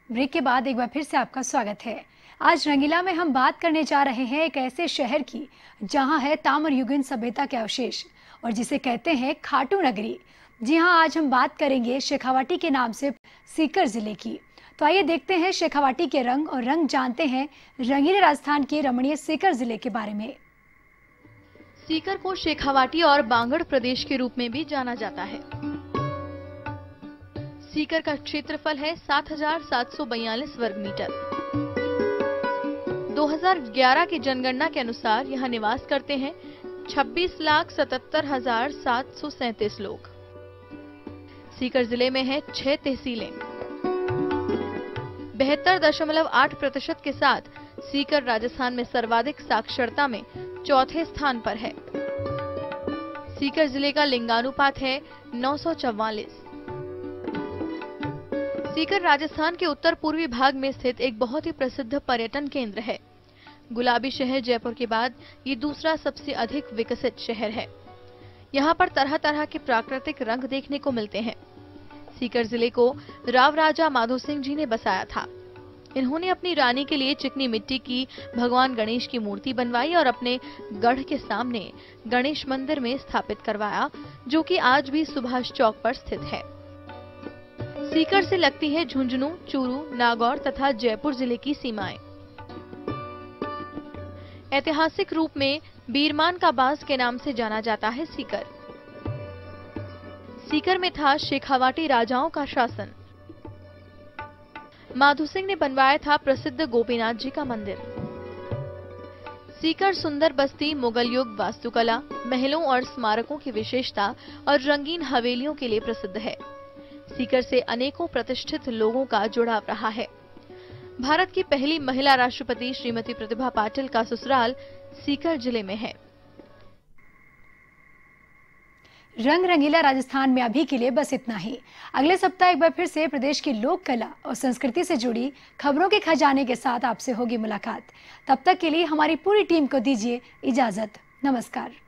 Break के बाद एक बार फिर से आपका स्वागत है। आज रंगीला में हम बात करने जा रहे हैं एक ऐसे शहर की जहां है ताम्रयुगीन सभ्यता के अवशेष और जिसे कहते हैं खाटू नगरी। जी हां, आज हम बात करेंगे शेखावाटी के नाम से सीकर जिले की। तो आइए देखते हैं शेखावाटी के रंग और रंग जानते हैं रंगीले राजस्थान के रमणीय सीकर जिले के बारे में। सीकर को शेखावाटी और बांगड़ प्रदेश के रूप में भी जाना जाता है। सीकर का क्षेत्रफल है 7,742 वर्ग मीटर। 2011 की जनगणना के अनुसार यहाँ निवास करते हैं 26,77,737 लोग। सीकर जिले में है 6 तहसीलें। 72.8% के साथ सीकर राजस्थान में सर्वाधिक साक्षरता में चौथे स्थान पर है। सीकर जिले का लिंगानुपात है 944। सीकर राजस्थान के उत्तर पूर्वी भाग में स्थित एक बहुत ही प्रसिद्ध पर्यटन केंद्र है। गुलाबी शहर जयपुर के बाद ये दूसरा सबसे अधिक विकसित शहर है। यहाँ पर तरह तरह के प्राकृतिक रंग देखने को मिलते हैं। सीकर जिले को राव राजा माधो सिंह जी ने बसाया था। इन्होंने अपनी रानी के लिए चिकनी मिट्टी की भगवान गणेश की मूर्ति बनवाई और अपने गढ़ के सामने गणेश मंदिर में स्थापित करवाया, जो कि आज भी सुभाष चौक पर स्थित है। सीकर से लगती है झुंझुनू, चूरू, नागौर तथा जयपुर जिले की सीमाएं। ऐतिहासिक रूप में बीरमान का बाज के नाम से जाना जाता है सीकर। सीकर में था शेखावाटी राजाओं का शासन। माधो सिंह ने बनवाया था प्रसिद्ध गोपीनाथ जी का मंदिर। सीकर सुंदर बस्ती, मुगल युग वास्तुकला, महलों और स्मारकों की विशेषता और रंगीन हवेलियों के लिए प्रसिद्ध है। सीकर से अनेकों प्रतिष्ठित लोगों का जुड़ाव रहा है। भारत की पहली महिला राष्ट्रपति श्रीमती प्रतिभा पाटिल का ससुराल सीकर जिले में है। रंग रंगीला राजस्थान में अभी के लिए बस इतना ही। अगले सप्ताह एक बार फिर से प्रदेश की लोक कला और संस्कृति से जुड़ी खबरों के खजाने के साथ आपसे होगी मुलाकात। तब तक के लिए हमारी पूरी टीम को दीजिए इजाजत। नमस्कार।